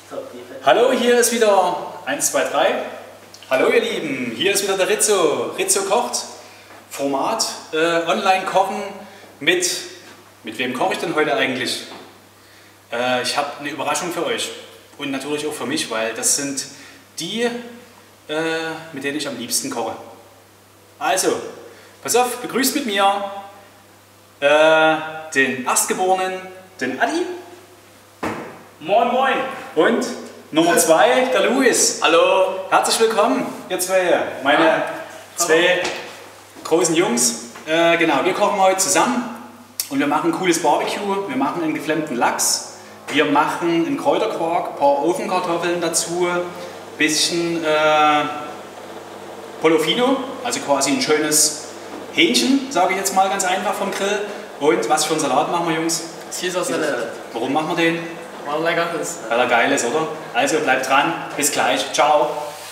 Hallo, hier ist wieder 1, 2, 3. Hallo ihr Lieben, hier ist wieder der Rizzo. Rizzo kocht. Format online kochen mit wem koche ich denn heute eigentlich? Ich habe eine Überraschung für euch und natürlich auch für mich, weil das sind die, mit denen ich am liebsten koche. Also, pass auf, begrüßt mit mir den Erstgeborenen, den Adi. Moin, moin. Und Nummer 2, der Luis. Hallo. Herzlich willkommen, ihr zwei, meine zwei großen Jungs. Genau, wir kochen heute zusammen und wir machen ein cooles Barbecue. Wir machen einen geflammten Lachs, wir machen einen Kräuterquark, ein paar Ofenkartoffeln dazu, bisschen Polofino, also quasi ein schönes Hähnchen, sage ich jetzt mal ganz einfach vom Grill. Und was für einen Salat machen wir, Jungs? Caesar-Salat. Warum machen wir den? Weil er lecker ist. Weil er geil ist, oder? Also bleibt dran, bis gleich, ciao!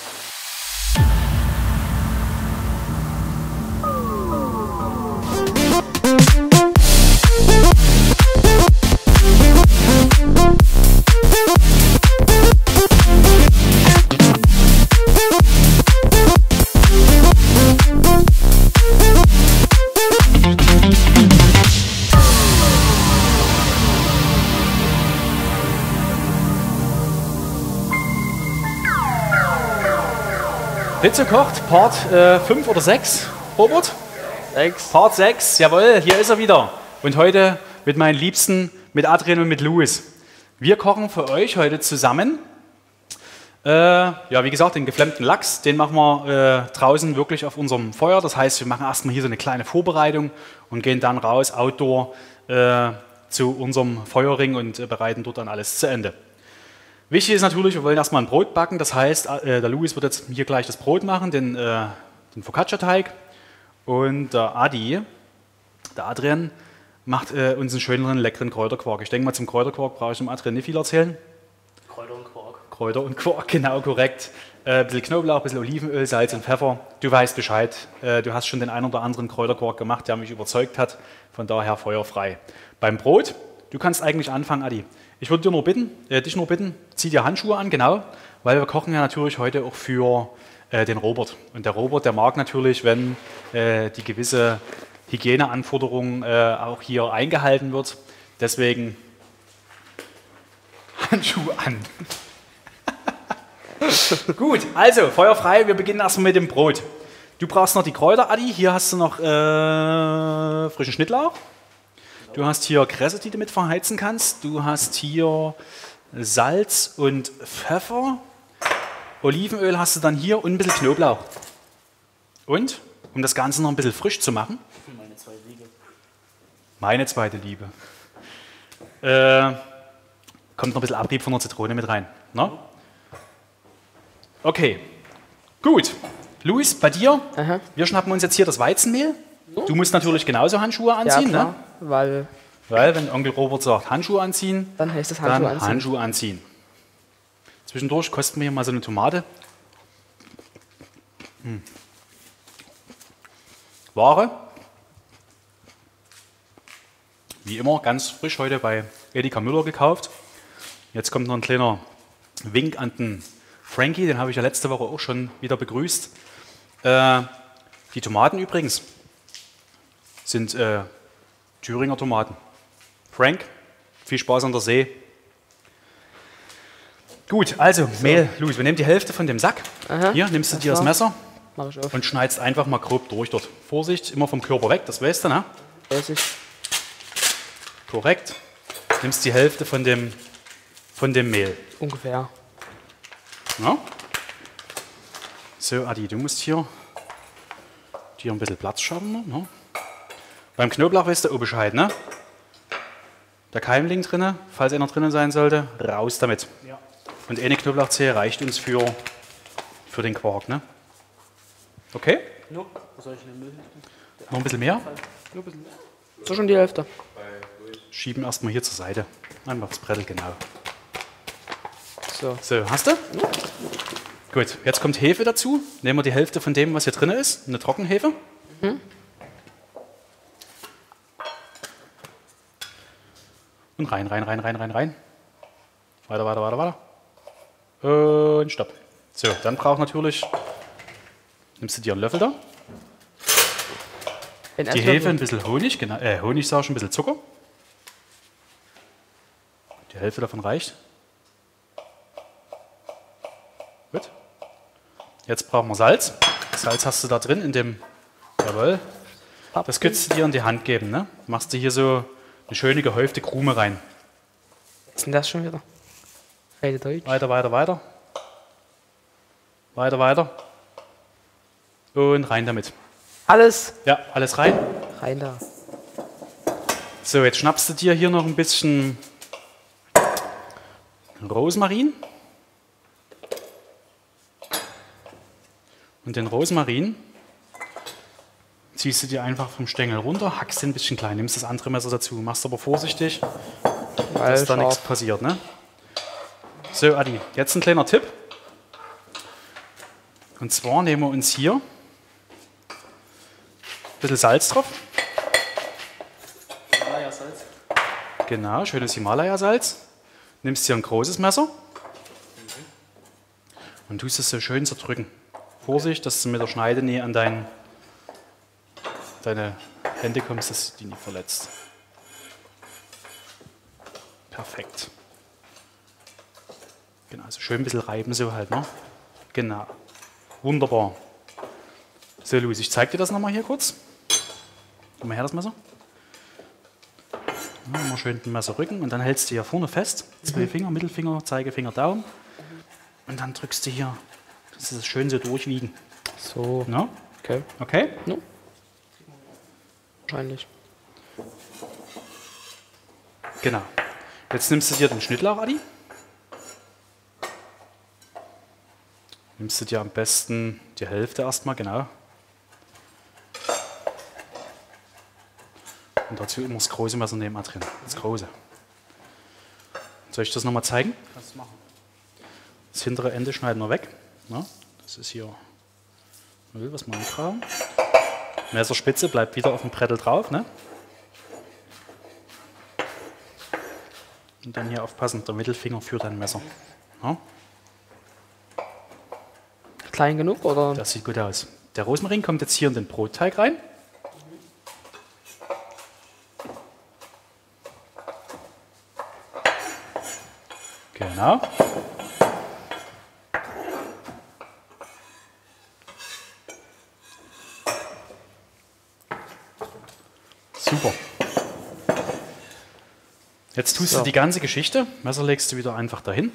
Rizzo kocht, Part 5 oder 6, Robert? 6. Part 6, jawohl, hier ist er wieder. Und heute mit meinen Liebsten, mit Adrian und mit Louis. Wir kochen für euch heute zusammen, ja wie gesagt, den geflammten Lachs. Den machen wir draußen wirklich auf unserem Feuer. Das heißt, wir machen erstmal hier so eine kleine Vorbereitung und gehen dann raus, outdoor, zu unserem Feuerring und bereiten dort dann alles zu Ende. Wichtig ist natürlich, wir wollen erstmal ein Brot backen, das heißt, der Luis wird jetzt hier gleich das Brot machen, den Focaccia-Teig, und der Adi, der Adrian, macht uns einen schöneren, leckeren Kräuterquark. Ich denke mal, zum Kräuterquark brauche ich dem Adrian nicht viel erzählen. Kräuter und Quark. Kräuter und Quark, genau, korrekt. Ein bisschen Knoblauch, ein bisschen Olivenöl, Salz und Pfeffer. Du weißt Bescheid, du hast schon den einen oder anderen Kräuterquark gemacht, der mich überzeugt hat, von daher feuerfrei. Beim Brot, du kannst eigentlich anfangen, Adi. Ich würde dich nur bitten, zieh dir Handschuhe an, genau, weil wir kochen ja natürlich heute auch für den Robert. Und der Robert, der mag natürlich, wenn die gewisse Hygieneanforderung auch hier eingehalten wird. Deswegen Handschuhe an. Gut, also feuerfrei, wir beginnen erstmal mit dem Brot. Du brauchst noch die Kräuter, Adi. Hier hast du noch frischen Schnittlauch. Du hast hier Kresse, die du mit verheizen kannst. Du hast hier Salz und Pfeffer. Olivenöl hast du dann hier und ein bisschen Knoblauch. Und, um das Ganze noch ein bisschen frisch zu machen, Meine zweite Liebe. meine zweite Liebe, kommt noch ein bisschen Abrieb von der Zitrone mit rein. Ne? Okay, gut. Luis, bei dir, Aha. wir schnappen uns jetzt hier das Weizenmehl. Du musst natürlich genauso Handschuhe Ja, anziehen, klar, ne? weil Wenn Onkel Robert sagt, Handschuhe anziehen, dann heißt es dann Handschuhe anziehen. Handschuhe anziehen. Zwischendurch kosten wir hier mal so eine Tomate. Ware. Wie immer, ganz frisch heute bei Edeka Müller gekauft. Jetzt kommt noch ein kleiner Wink an den Frankie, den habe ich ja letzte Woche auch schon wieder begrüßt. Die Tomaten übrigens sind Thüringer Tomaten. Frank, viel Spaß an der See. Gut, also Mehl, Luis, wir nehmen die Hälfte von dem Sack. Aha, Hier nimmst du dir das klar. Messer Mach ich auf. und schneidest einfach mal grob durch dort. Vorsicht, immer vom Körper weg, das weißt du, ne? Weiß ich. Korrekt. Nimmst die Hälfte von dem Mehl. Ungefähr. Ja? So, Adi, du musst hier dir ein bisschen Platz schaffen. Ne? Beim Knoblauch weißt du auch Bescheid, ne? Der Keimling drinne, falls einer drinnen sein sollte, raus damit. Ja. Und eine Knoblauchzehe reicht uns für den Quark, ne? Okay? No. Was soll ich in den Müll? Noch ein bisschen mehr? Nur ein bisschen mehr. So schon die Hälfte. Schieben erstmal hier zur Seite. Einfach das Brettel, genau. So. So, hast du? Gut, jetzt kommt Hefe dazu. Nehmen wir die Hälfte von dem, was hier drin ist. Eine Trockenhefe. Und rein. Weiter. Und stopp. So, dann braucht natürlich, nimmst du dir einen Löffel da, die Hefe, ein bisschen Honig, genau, Honig sag ich, ein bisschen Zucker. Die Hälfte davon reicht. Gut. Jetzt brauchen wir Salz. Salz hast du da drin in dem, jawohl. Das könntest du dir in die Hand geben, ne? Machst du hier so eine schöne gehäufte Krume rein. Was ist denn das schon wieder? Rede Deutsch. Weiter, weiter, weiter. Weiter, weiter. Und rein damit. Alles Ja, alles rein. rein da. So, jetzt schnappst du dir hier noch ein bisschen Rosmarin. Und den Rosmarin ziehst du dir einfach vom Stängel runter, hackst den ein bisschen klein, nimmst das andere Messer dazu, machst aber vorsichtig, dass da nichts passiert. Ne? So, Adi, jetzt ein kleiner Tipp. Und zwar nehmen wir uns hier ein bisschen Salz drauf. Himalaya-Salz. Genau, schönes Himalaya-Salz. Nimmst dir ein großes Messer und tust es so schön zerdrücken. Vorsicht, dass du mit der Schneidenähe an deine Hände kommst, dass du die nicht verletzt. Perfekt. Genau, so schön ein bisschen reiben so halt, ne? Genau. Wunderbar. So, Luis, ich zeige dir das nochmal hier kurz. Komm mal her, das Messer. Ja, mal schön den Messer rücken und dann hältst du hier vorne fest. 2 Finger, Mittelfinger, Zeigefinger, Daumen. Und dann drückst du hier, das ist schön so durchwiegen. So. No? Okay. Okay? No. Wahrscheinlich. Genau. Jetzt nimmst du dir den Schnittlauch, Adi. Nimmst du dir am besten die Hälfte erstmal, genau. Und dazu immer das große Messer nehmen, Adrian. Das große. Soll ich das nochmal zeigen? Kannst du machen. Das hintere Ende schneiden wir weg. Ja, das ist hier, was man angraben. Messerspitze bleibt wieder auf dem Brettel drauf. Ne? Und dann hier aufpassen, der Mittelfinger führt dein Messer. Ja, Klein genug oder? das sieht gut aus. Der Rosmarin kommt jetzt hier in den Brotteig rein. Genau. Super. Jetzt tust du die ganze Geschichte, Messer legst du wieder einfach dahin.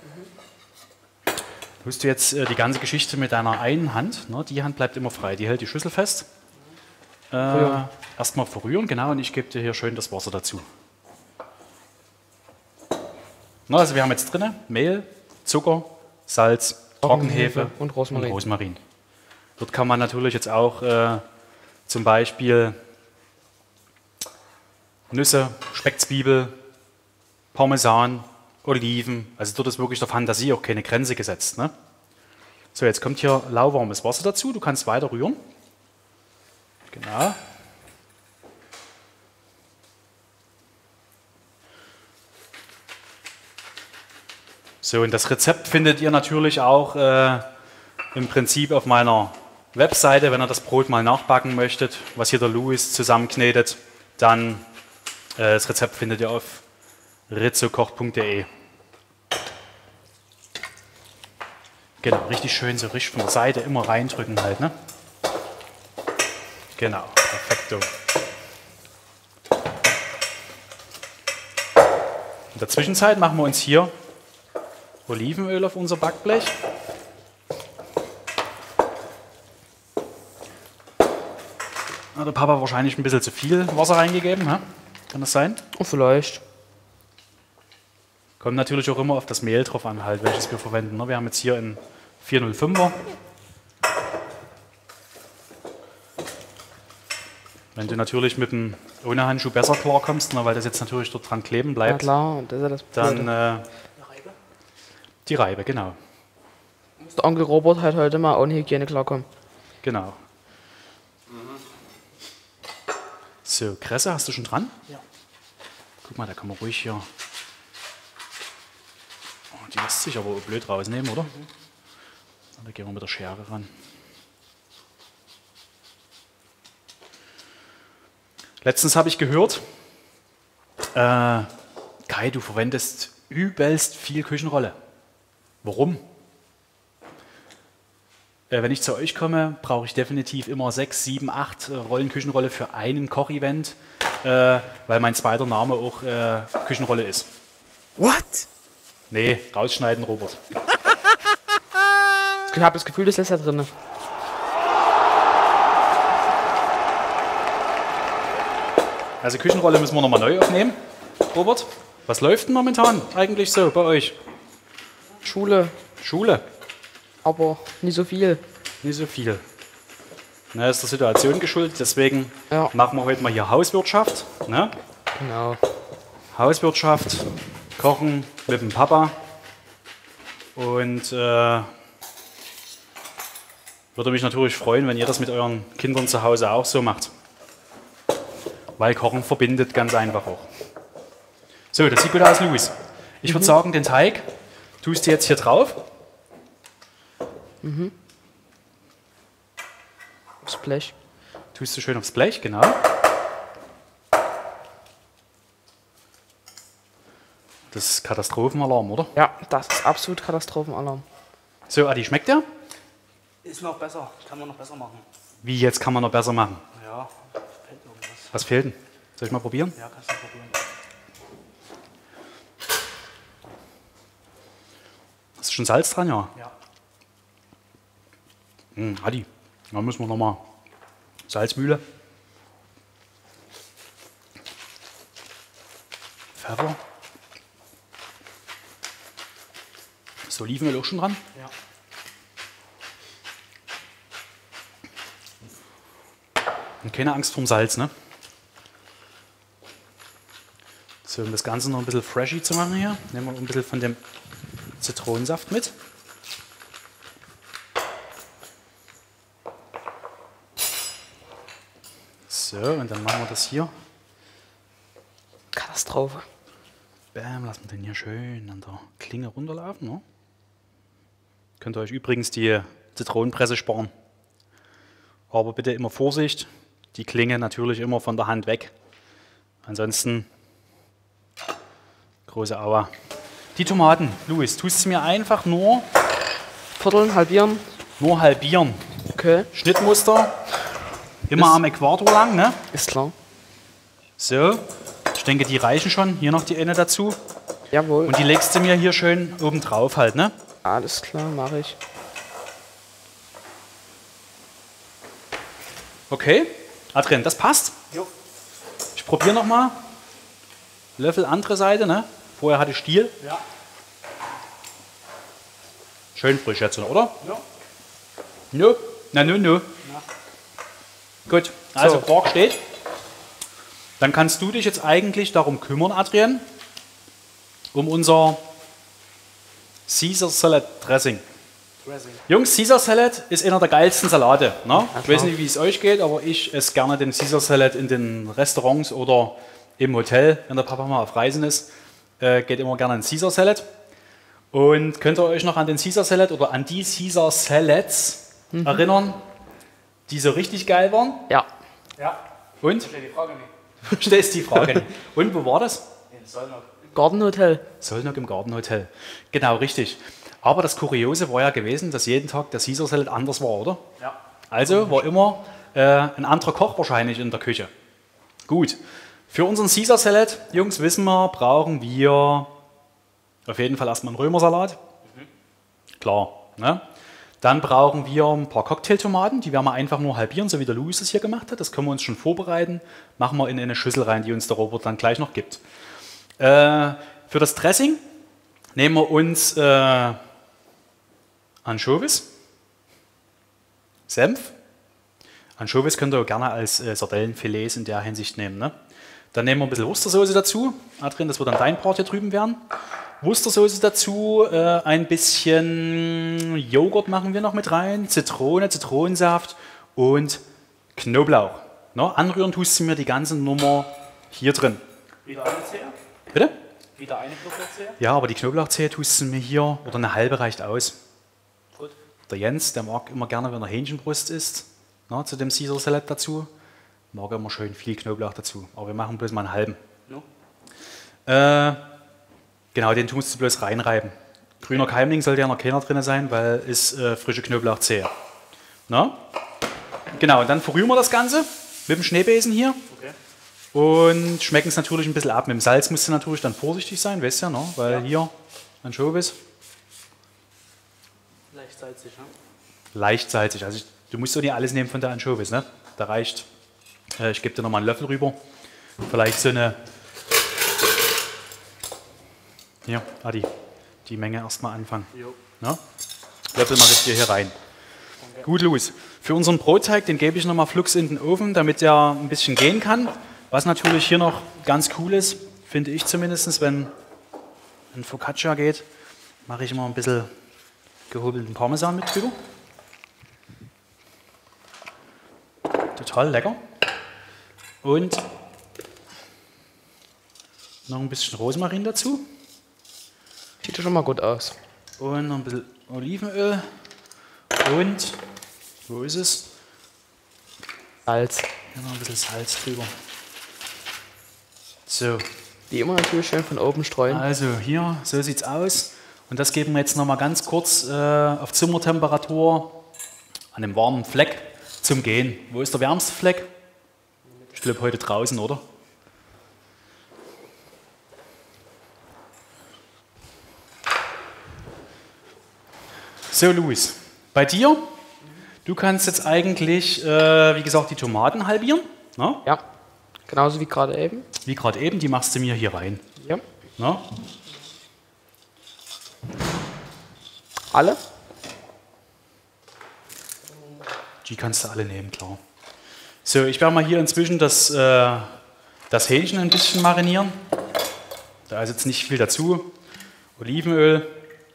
Tust du jetzt die ganze Geschichte mit deiner einen Hand, ne, die Hand bleibt immer frei, die hält die Schüssel fest. Erstmal verrühren, genau, und ich gebe dir hier schön das Wasser dazu. Na, also wir haben jetzt drin Mehl, Zucker, Salz, Trockenhefe und Rosmarin. Dort kann man natürlich jetzt auch zum Beispiel Nüsse, Speckzwiebel, Parmesan, Oliven, also dort ist wirklich der Fantasie auch keine Grenze gesetzt. Ne? So, jetzt kommt hier lauwarmes Wasser dazu, du kannst weiter rühren. Genau. So, und das Rezept findet ihr natürlich auch im Prinzip auf meiner Webseite, wenn ihr das Brot mal nachbacken möchtet, was hier der Louis zusammenknetet, dann das Rezept findet ihr auf rizzokocht.de. Genau, richtig schön so richtig von der Seite immer reindrücken halt, ne? Genau, perfekto. In der Zwischenzeit machen wir uns hier Olivenöl auf unser Backblech. Hat der Papa wahrscheinlich ein bisschen zu viel Wasser reingegeben, hä? Kann das sein? Oh, vielleicht. Kommt natürlich auch immer auf das Mehl drauf an, halt, welches wir verwenden. Ne? Wir haben jetzt hier einen 405er. Wenn du natürlich mit dem ohne Handschuh besser klarkommst, ne, weil das jetzt natürlich dort dran kleben Ja bleibt, klar, und das ist ja das dann Blöde. Eine Reibe? die Reibe, genau. Muss der Onkel Robert halt heute mal ohne Hygiene klarkommen. Genau. So, Kresse hast du schon dran? Ja. Guck mal, da kann man ruhig hier Die lässt sich aber blöd rausnehmen, oder? Da gehen wir mit der Schere ran. Letztens habe ich gehört, Kai, du verwendest übelst viel Küchenrolle. Warum? Wenn ich zu euch komme, brauche ich definitiv immer 6, 7, 8 Rollen Küchenrolle für einen Kochevent, weil mein zweiter Name auch Küchenrolle ist. What? Nee, rausschneiden, Robert. Ich habe das Gefühl, das lässt da drin. Also Küchenrolle müssen wir nochmal neu aufnehmen. Robert, was läuft denn momentan eigentlich so bei euch? Schule, Schule? aber nicht so viel. Nicht so viel. Na, ist der Situation geschuldet, deswegen Ja. machen wir heute mal hier Hauswirtschaft. Ne? Genau. Hauswirtschaft, Kochen mit dem Papa. Und würde mich natürlich freuen, wenn ihr das mit euren Kindern zu Hause auch so macht. Weil Kochen verbindet ganz einfach auch. So, das sieht gut aus, Luis. Ich würde sagen, den Teig tust du jetzt hier drauf. Das Blech. Tust du schön aufs Blech, genau. Das ist Katastrophenalarm, oder? Ja, das ist absolut Katastrophenalarm. So, Adi, schmeckt der? Ist noch besser. Kann man noch besser machen. Wie, jetzt kann man noch besser machen? Ja, fällt irgendwas. Was fehlt denn? Soll ich mal probieren? Ja, kannst du probieren. Ist schon Salz dran, ja? Ja. Adi, dann müssen wir nochmal Salzmühle. Pfeffer. Ist Olivenöl auch schon dran? Ja. Und keine Angst vorm Salz, ne? So, um das Ganze noch ein bisschen freshy zu machen hier, nehmen wir ein bisschen von dem Zitronensaft mit. So, und dann machen wir das hier. Katastrophe. Bam, lassen wir den hier schön an der Klinge runterlaufen. Ne? Könnt ihr euch übrigens die Zitronenpresse sparen. Aber bitte immer Vorsicht, die Klinge natürlich immer von der Hand weg. Ansonsten große Aua. Die Tomaten, Luis, tust du mir einfach nur Vierteln, halbieren. halbieren. Okay, Schnittmuster, immer am Äquator lang, ne? ist klar. So, ich denke, die reichen schon. Hier noch die eine dazu. Jawohl. Und die legst du mir hier schön oben drauf halt, ne? Alles klar, mache ich. Okay, Adrian, das passt. Jo. Ich probiere nochmal. Löffel andere Seite, ne? Vorher hatte ich Stiel. Ja. Schön frisch jetzt, oder? Ja. Nö. Na, nö. Gut, also Quark steht. Dann kannst du dich jetzt eigentlich darum kümmern, Adrian, um unser Caesar Salad Dressing. Dressing. Jungs, Caesar Salad ist einer der geilsten Salate. Ne? Ich klar. weiß nicht, wie es euch geht, aber ich esse gerne den Caesar Salad in den Restaurants oder im Hotel, wenn der Papa mal auf Reisen ist. Geht immer gerne an Caesar Salad. Und könnt ihr euch noch an den Caesar Salad oder an die Caesar Salads erinnern, die so richtig geil waren? Ja. Ja. Und? Stell die Frage nicht. Du stellst die Frage nicht. Und wo war das? In Solnok. Gartenhotel. Solnok im Gartenhotel. Genau, richtig. Aber das Kuriose war ja gewesen, dass jeden Tag der Caesar Salad anders war, oder? Ja. Also war immer ein anderer Koch wahrscheinlich in der Küche. Gut. Für unseren Caesar Salad, Jungs, wissen wir, brauchen wir auf jeden Fall erstmal einen Römersalat. Klar. Ne? Dann brauchen wir ein paar Cocktailtomaten, die werden wir einfach nur halbieren, so wie der Louis es hier gemacht hat. Das können wir uns schon vorbereiten. Machen wir in eine Schüssel rein, die uns der Robert dann gleich noch gibt. Für das Dressing nehmen wir uns Anchovies, Senf. Anchovies könnt ihr auch gerne als Sardellenfilets in der Hinsicht nehmen. Ne? Dann nehmen wir ein bisschen Wustersoße dazu. Adrian, das wird dann dein Part hier drüben werden. Wustersoße dazu, ein bisschen Joghurt machen wir noch mit rein, Zitrone, Zitronensaft und Knoblauch. Ne? Anrühren tust du mir die ganze Nummer hier drin. Wieder alles her? Bitte? Wieder eine Knoblauchzehe? Ja, aber die Knoblauchzehe tust du mir hier, oder eine halbe reicht aus. Gut. Der Jens, der mag immer gerne, wenn er Hähnchenbrust isst, na, zu dem Caesar Salad dazu, mag er immer schön viel Knoblauch dazu. Aber wir machen bloß mal einen halben. No? Genau, den tust du bloß reinreiben. Grüner Keimling sollte ja noch keiner drin sein, weil ist frische Knoblauchzehe. Na? Genau, und dann verrühren wir das Ganze mit dem Schneebesen hier. Okay. Und schmecken es natürlich ein bisschen ab. Mit dem Salz musst du natürlich dann vorsichtig sein, weißt du ja, ne? Weil hier Anchovies. Leicht salzig, ne? Leicht salzig. Also du musst doch nicht alles nehmen von der Anchovies, ne? Da reicht, ich gebe dir nochmal einen Löffel rüber. Vielleicht so eine, hier, Adi, die Menge erstmal anfangen. Jo. Ne? Löffel mache ich dir hier rein. Danke. Gut, Luis. Für unseren Brotteig, den gebe ich nochmal flugs in den Ofen, damit der ein bisschen gehen kann. Was natürlich hier noch ganz cool ist, finde ich zumindest, wenn ein Focaccia geht, mache ich immer ein bisschen gehobelten Parmesan mit drüber. Total lecker. Und noch ein bisschen Rosmarin dazu. Sieht ja schon mal gut aus. Und noch ein bisschen Olivenöl. Und, wo ist es? Salz. Hier noch ein bisschen Salz drüber. So, Die immer natürlich schön von oben streuen. also hier, so sieht es aus. Und das geben wir jetzt noch mal ganz kurz auf Zimmertemperatur an einem warmen Fleck zum Gehen. Wo ist der wärmste Fleck? Ich glaube heute draußen, oder? So, Luis, bei dir, du kannst jetzt eigentlich, wie gesagt, die Tomaten halbieren. Ne? Ja. Genauso wie gerade eben. Wie gerade eben, die machst du mir hier rein. Ja. Ne? Alle? Die kannst du alle nehmen, klar. So, ich werde mal hier inzwischen das Hähnchen ein bisschen marinieren. Da ist jetzt nicht viel dazu. Olivenöl.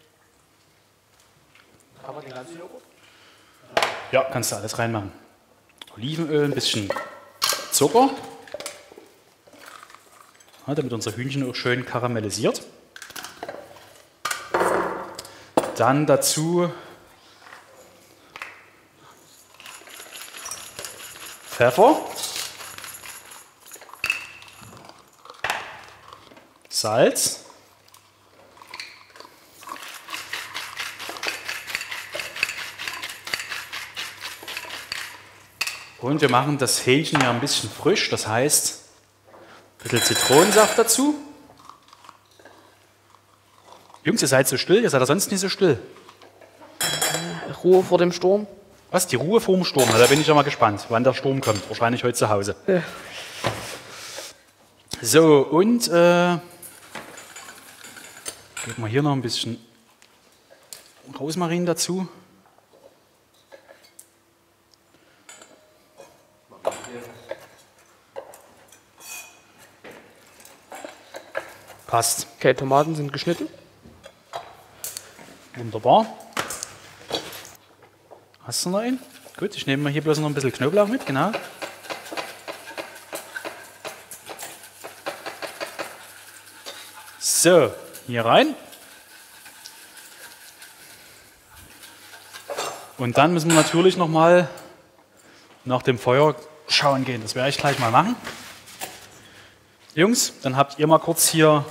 Aber den ganzen Joghurt? Ja, kannst du alles reinmachen. Olivenöl, ein bisschen Zucker. Ja, damit unser Hühnchen auch schön karamellisiert. Dann dazu Pfeffer, Salz, und wir machen das Hähnchen ja ein bisschen frisch, das heißt ein bisschen Zitronensaft dazu. Jungs, ihr seid so still, ihr seid ja sonst nicht so still. Ruhe vor dem Sturm. Was, die Ruhe vorm Sturm? Na, da bin ich ja mal gespannt, wann der Sturm kommt. Wahrscheinlich heute zu Hause. Ja. So, und geben wir hier noch ein bisschen Rosmarin dazu. Passt. Okay, Tomaten sind geschnitten. Wunderbar. Hast du noch einen? Gut, ich nehme mal hier bloß noch ein bisschen Knoblauch mit, genau. So, hier rein. Und dann müssen wir natürlich noch mal nach dem Feuer schauen gehen. Das werde ich gleich mal machen. Jungs, dann habt ihr mal kurz hier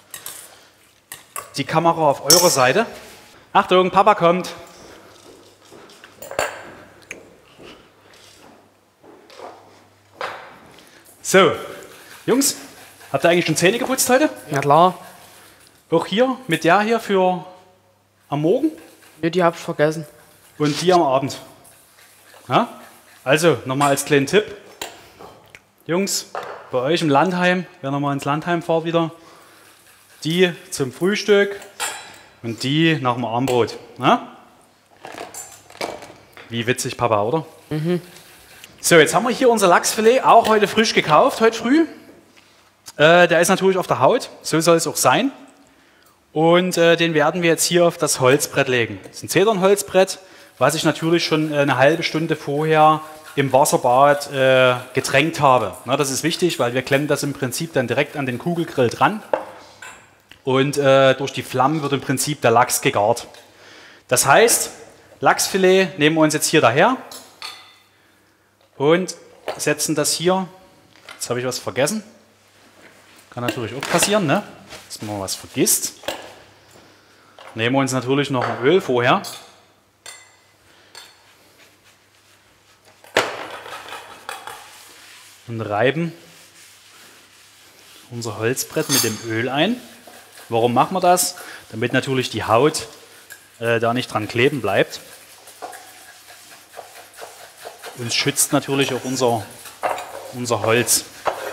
die Kamera auf eurer Seite. Achtung, Papa kommt. So, Jungs, habt ihr eigentlich schon Zähne geputzt heute? Ja klar. Auch hier mit der hier für am Morgen Ja, die habe ich vergessen. und die am Abend. Ja? Also, nochmal als kleinen Tipp. Jungs, bei euch im Landheim, wer nochmal ins Landheim fahrt wieder, die zum Frühstück und die nach dem Abendbrot. Ja? Wie witzig, Papa, oder? Mhm. So, jetzt haben wir hier unser Lachsfilet, auch heute frisch gekauft, heute früh. Der ist natürlich auf der Haut, so soll es auch sein. Und den werden wir jetzt hier auf das Holzbrett legen. Das ist ein Zedernholzbrett, was ich natürlich schon eine halbe Stunde vorher im Wasserbad getränkt habe. Na, das ist wichtig, weil wir klemmen das im Prinzip dann direkt an den Kugelgrill dran. und durch die Flammen wird im Prinzip der Lachs gegart. Das heißt, Lachsfilet nehmen wir uns jetzt hier daher und setzen das hier. Jetzt habe ich was vergessen. Kann natürlich auch passieren, ne? Dass man was vergisst. Nehmen wir uns natürlich noch ein Öl vorher. Und reiben unser Holzbrett mit dem Öl ein. Warum machen wir das? Damit natürlich die Haut da nicht dran kleben bleibt. Und es schützt natürlich auch unser Holz.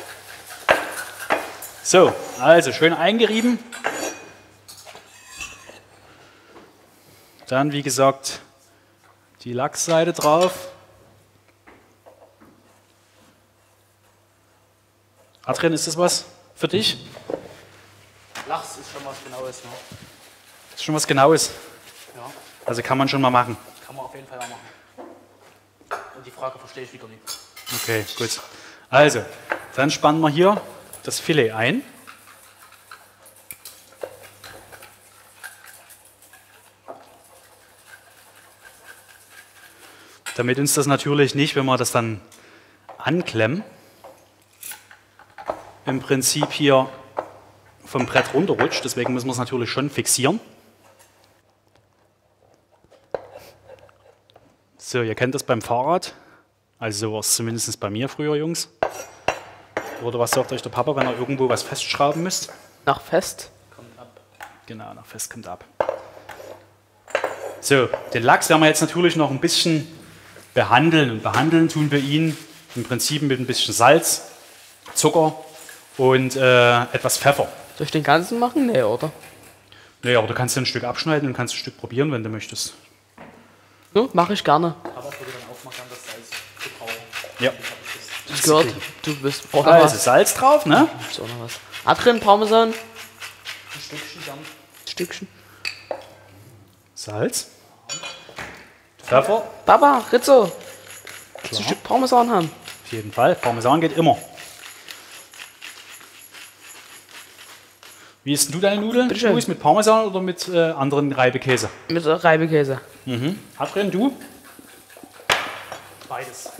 So, also schön eingerieben. Dann, wie gesagt, die Lachsseite drauf. Adrian, ist das was für dich? Lachs ist schon was Genaues, ne? Ist schon was Genaues. Ja, Also kann man schon mal machen. kann man auf jeden Fall mal machen. Und die Frage verstehe ich wieder nicht. Okay, gut. Also, dann spannen wir hier das Filet ein. Damit uns das natürlich nicht, wenn wir das dann anklemmen, im Prinzip hier vom Brett runterrutscht. Deswegen müssen wir es natürlich schon fixieren. So, ihr kennt das beim Fahrrad. Also so war es zumindest bei mir früher, Jungs. Oder was sagt euch der Papa, wenn ihr irgendwo was festschrauben müsst? Nach Fest. Kommt ab. Genau, nach Fest kommt ab. So, den Lachs werden wir jetzt natürlich noch ein bisschen behandeln. Und behandeln tun wir ihn im Prinzip mit ein bisschen Salz, Zucker und etwas Pfeffer. Soll ich den ganzen machen? Nee, oder? Nee, aber du kannst ein Stück abschneiden und kannst ein Stück probieren, wenn du möchtest. Ja, mache ich gerne. Aber ich würde dann auch mal gerne das Salz gebrauchen. Ja. Ich gehört, du bist. Oh, Also was? Salz drauf, ne? Gibt's auch noch was? Adrian, Parmesan. Ein Stückchen dann. Stückchen. Salz. Pfeffer. Papa, Rizzo. Willst du Klar. ein Stück Parmesan haben? Auf jeden Fall. Parmesan geht immer. Wie isst denn du deine Nudeln? Bitteschön. Luis, mit Parmesan oder mit anderen Reibekäse? Mit Reibekäse. Adrian, du? Beides.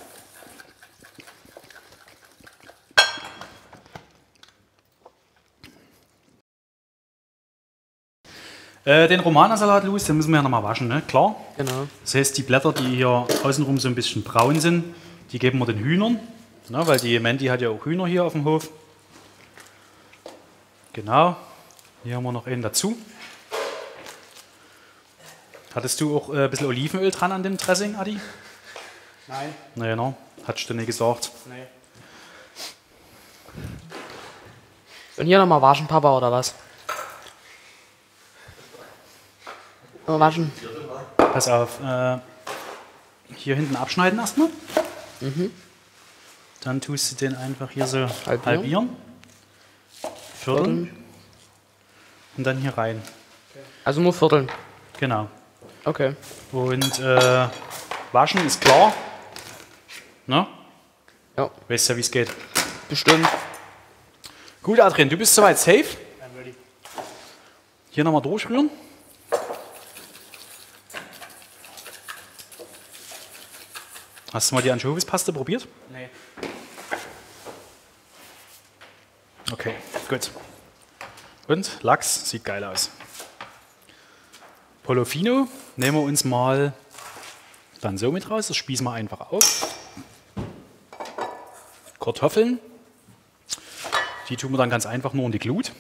Den Romana-Salat, Luis, den müssen wir ja nochmal waschen, ne? Klar. Genau. Das heißt, die Blätter, die hier außenrum so ein bisschen braun sind, die geben wir den Hühnern. Ne? Weil die Mandy hat ja auch Hühner hier auf dem Hof. Genau. Hier haben wir noch einen dazu. Hattest du auch ein bisschen Olivenöl dran an dem Dressing, Adi? Nein. Naja, no. Hattest du nicht gesagt. Nee. Und hier nochmal waschen, Papa, oder was? Mal waschen. Pass auf. Hier hinten abschneiden erstmal. Dann tust du den einfach hier so halbieren. Vierteln. Und dann hier rein. Also nur vierteln. Genau. Okay. Und waschen ist klar. Ne? Ja, Weißt ja, wie es geht. bestimmt. Gut, Adrian, du bist soweit safe. I'm ready. Hier nochmal durchrühren. Hast du mal die Anchovispaste probiert? Nee. Okay, gut. Und Lachs sieht geil aus. Polofino nehmen wir uns mal dann so mit raus. Das spießen wir einfach auf. Kartoffeln. Die tun wir dann ganz einfach nur in die Glut.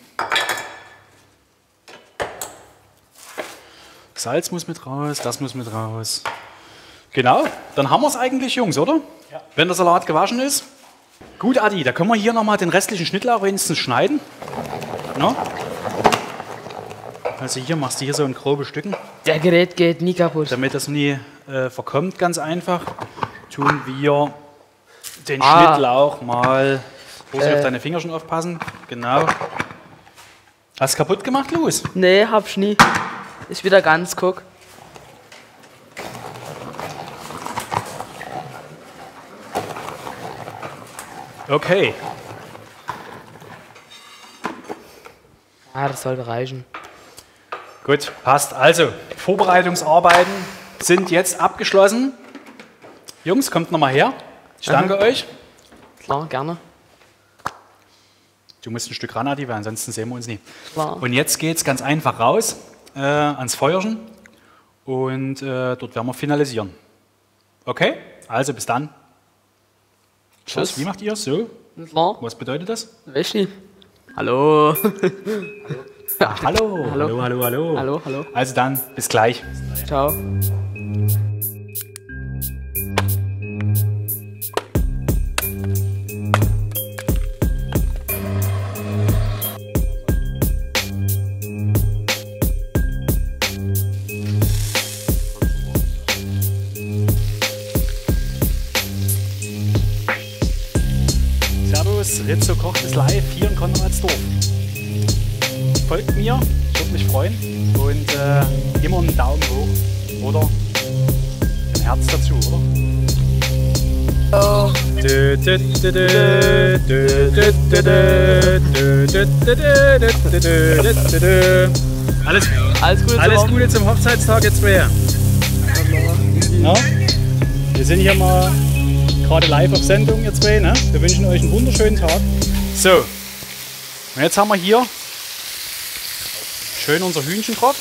Salz muss mit raus, das muss mit raus. Genau, dann haben wir es eigentlich, Jungs, oder? Ja. Wenn der Salat gewaschen ist. Gut, Adi, da können wir hier nochmal den restlichen Schnittlauch wenigstens schneiden. No? Also hier machst du hier so in grobe Stücken, Der Gerät geht nie kaputt. damit das nie verkommt, ganz einfach. Tun wir den Ah. Schnittlauch mal. Vorsicht, auf deine Finger schon aufpassen. Genau. Hast du kaputt gemacht, Louis? Nee, hab's nie. Ist wieder ganz, guck. Okay. Ah, das sollte reichen. Gut, passt. Also, Vorbereitungsarbeiten sind jetzt abgeschlossen. Jungs, kommt nochmal her. Ich danke euch. Klar, gerne. Du musst ein Stück ran, Adi, weil ansonsten sehen wir uns nie. Klar. Und jetzt geht es ganz einfach raus ans Feuerchen und dort werden wir finalisieren. Okay? Also bis dann. Tschüss. Wie macht ihr es? So? Klar. Was bedeutet das? Wäschi. Hallo. Ah, hallo. Hallo. Hallo, hallo, hallo. Hallo, hallo. Also dann, bis gleich. Ciao. Servus, Rizzo kocht ist live hier in Konradsdorf. Folgt mir, ich würde mich freuen. Und immer einen Daumen hoch oder ein Herz dazu, oder? Oh. Alles Gute zum Hochzeitstag jetzt wer. Ja? Wir sind hier mal gerade live auf Sendung, ihr zwei. Ne? Wir wünschen euch einen wunderschönen Tag. So, und jetzt haben wir hier schön unser Hühnchen drauf.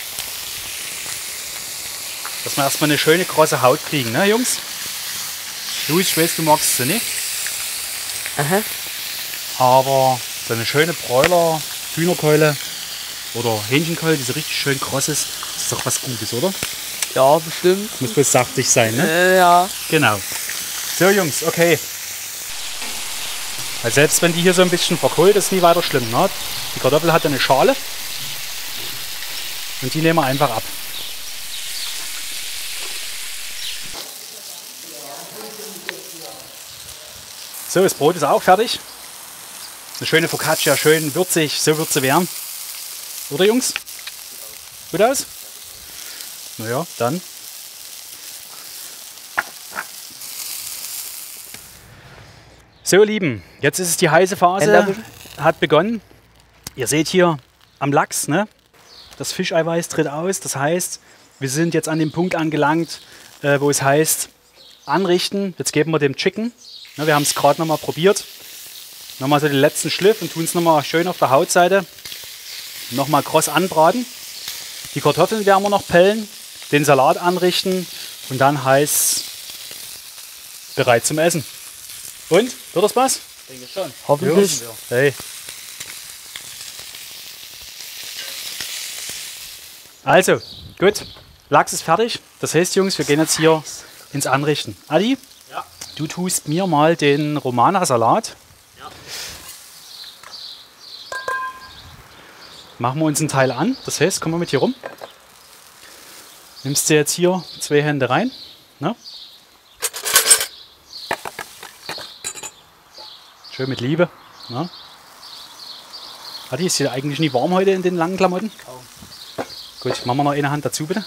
Dass wir erstmal eine schöne große Haut kriegen, ne Jungs? Luis, ich weiß, du magst sie nicht. Aha. Aber so eine schöne Bräuler, Hühnerkeule oder Hähnchenkeule, die so richtig schön kross ist doch was Gutes, oder? Ja, bestimmt. Muss bloß saftig sein, ne? Ja. Genau. So Jungs, okay. Weil selbst wenn die hier so ein bisschen verkohlt, ist nie weiter schlimm. Ne? Die Kartoffel hat eine Schale und die nehmen wir einfach ab. So, das Brot ist auch fertig. Eine schöne Focaccia, schön würzig, so wird sie werden. Oder Jungs? Gut aus? Naja, dann. So ihr Lieben, jetzt ist es die heiße Phase, hat begonnen. Ihr seht hier am Lachs, ne? Das Fischeiweiß tritt aus. Das heißt, wir sind jetzt an dem Punkt angelangt, wo es heißt, anrichten. Jetzt geben wir dem Chicken. Ne, wir haben es gerade nochmal probiert. Nochmal so den letzten Schliff und tun es nochmal schön auf der Hautseite. Nochmal kross anbraten. Die Kartoffeln werden wir noch pellen, den Salat anrichten und dann heißt bereit zum Essen. Und? Wird das was? Ich denke schon. Hoffentlich. Ja. Hey. Also, gut. Lachs ist fertig. Das heißt, Jungs, wir gehen jetzt hier ins Anrichten. Adi, Ja. du tust mir mal den Romana-Salat. Ja. Machen wir uns einen Teil an. Das heißt, komm mal mit hier rum. Nimmst du jetzt hier 2 Hände rein. Ne? Schön mit Liebe. Ne? Adi, ist hier eigentlich nie warm heute in den langen Klamotten? Kaum. Gut, machen wir noch eine Hand dazu, bitte.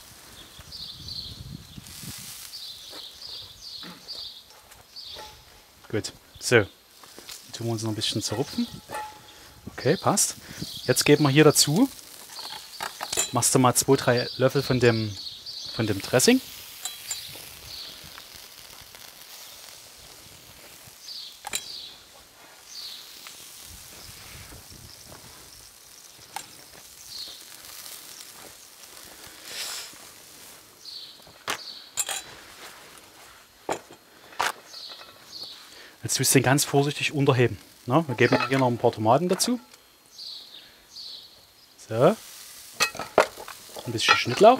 Gut, so. Die tun wir uns noch ein bisschen zerrupfen. Okay, passt. Jetzt geben wir hier dazu, machst du mal 2-3 Löffel von dem Dressing. Jetzt tust du den ganz vorsichtig unterheben. Na, wir geben hier noch ein paar Tomaten dazu. So. Ein bisschen Schnittlauch.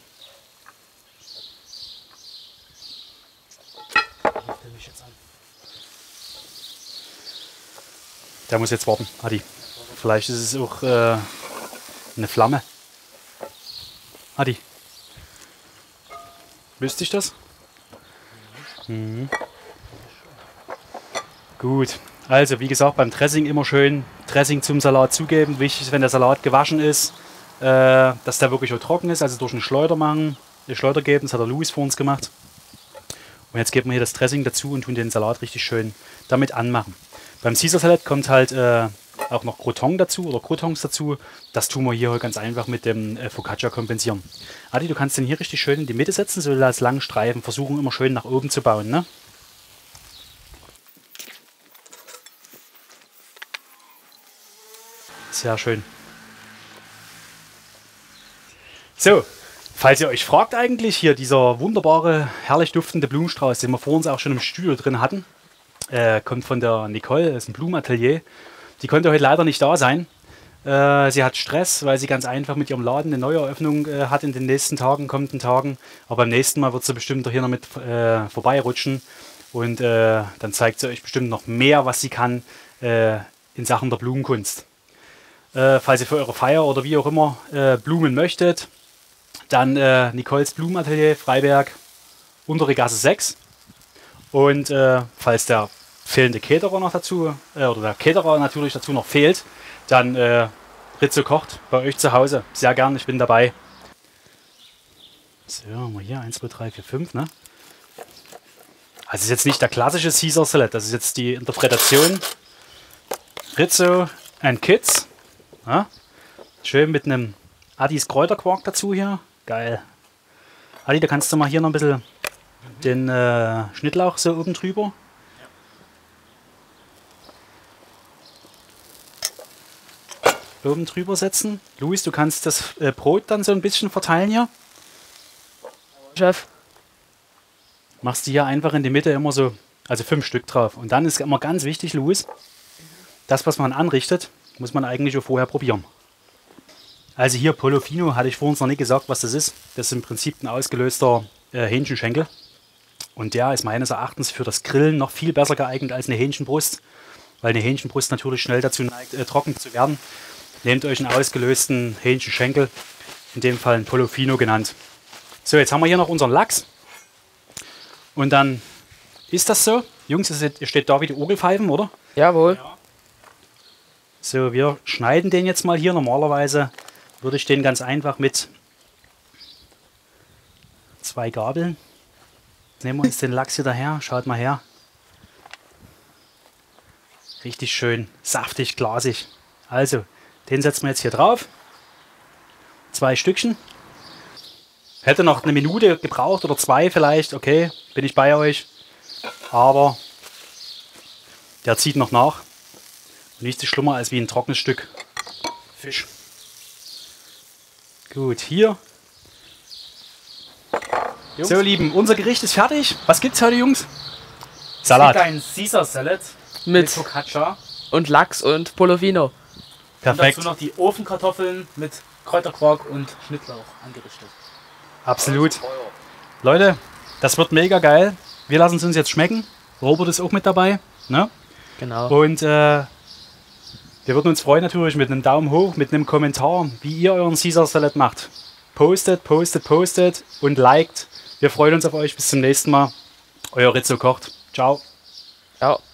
Der muss jetzt warten, Adi. Vielleicht ist es auch eine Flamme. Adi. Wüsste ich das? Mhm. Gut, also wie gesagt, beim Dressing immer schön Dressing zum Salat zugeben. Wichtig ist, wenn der Salat gewaschen ist, dass der wirklich auch trocken ist, also durch eine Schleuder machen, eine Schleuder geben, das hat der Louis vor uns gemacht. Und jetzt geben wir hier das Dressing dazu und tun den Salat richtig schön damit anmachen. Beim Caesar Salad kommt halt auch noch Croton dazu oder Crotons dazu. Das tun wir hier ganz einfach mit dem Focaccia kompensieren. Adi, du kannst den hier richtig schön in die Mitte setzen, so als langen Streifen. Versuchen immer schön nach oben zu bauen, ne? Sehr schön. So, falls ihr euch fragt eigentlich, hier dieser wunderbare, herrlich duftende Blumenstrauß, den wir vor uns auch schon im Studio drin hatten, kommt von der Nicole, das ist ein Blumenatelier. Die konnte heute leider nicht da sein. Sie hat Stress, weil sie ganz einfach mit ihrem Laden eine Neueröffnung hat in den nächsten Tagen, kommenden Tagen. Aber beim nächsten Mal wird sie bestimmt hier noch mit vorbeirutschen. Und dann zeigt sie euch bestimmt noch mehr, was sie kann in Sachen der Blumenkunst. Falls ihr für eure Feier oder wie auch immer Blumen möchtet, dann Nicoles Blumenatelier, Freiberg, untere Gasse 6. Und falls der fehlende Caterer noch dazu, oder der Caterer natürlich dazu noch fehlt, dann Rizzo kocht bei euch zu Hause. Sehr gern, ich bin dabei. So, haben wir hier 1, 2, 3, 4, 5, ne? Also das ist jetzt nicht der klassische Caesar Salad, das ist jetzt die Interpretation. Rizzo and Kids. Ja? Schön mit einem Adis Kräuterquark dazu hier. Geil. Adi, da kannst du mal hier noch ein bisschen den Schnittlauch so oben drüber. Oben drüber setzen. Luis, du kannst das Brot dann so ein bisschen verteilen hier. Chef. Machst du hier einfach in die Mitte immer so, also 5 Stück drauf. Und dann ist immer ganz wichtig, Luis, das, was man anrichtet, muss man eigentlich schon vorher probieren. Also hier Polofino, hatte ich vorhin noch nicht gesagt, was das ist. Das ist im Prinzip ein ausgelöster Hähnchenschenkel. Und der ist meines Erachtens für das Grillen noch viel besser geeignet als eine Hähnchenbrust. Weil eine Hähnchenbrust natürlich schnell dazu neigt, trocken zu werden. Nehmt euch einen ausgelösten Hähnchenschenkel, in dem Fall ein Polofino genannt. So, jetzt haben wir hier noch unseren Lachs. Und dann ist das so. Jungs, ihr steht da wie die Orgelpfeifen, oder? Jawohl. Ja. So, wir schneiden den jetzt mal hier. Normalerweise würde ich den ganz einfach mit 2 Gabeln. Nehmen wir uns den Lachs hier daher. Schaut mal her. Richtig schön, saftig, glasig. Also, den setzen wir jetzt hier drauf. 2 Stückchen. Hätte noch eine Minute gebraucht oder 2 vielleicht. Okay, bin ich bei euch. Aber der zieht noch nach. Nichts ist schlimmer als wie ein trockenes Stück Fisch. Gut, hier. Jungs. So, Lieben, unser Gericht ist fertig. Was gibt's heute, Jungs? Salat. Ein Caesar Salad Mit Focaccia. und Lachs und Polofino. Perfekt. Und dazu noch die Ofenkartoffeln mit Kräuterquark und Schnittlauch angerichtet. Absolut. Leute, das wird mega geil. Wir lassen es uns jetzt schmecken. Robert ist auch mit dabei. Ne? Genau. Und wir würden uns freuen natürlich mit einem Daumen hoch, mit einem Kommentar, wie ihr euren Caesar Salad macht. Postet, postet, postet und liked. Wir freuen uns auf euch. Bis zum nächsten Mal. Euer Rizzo kocht. Ciao. Ciao.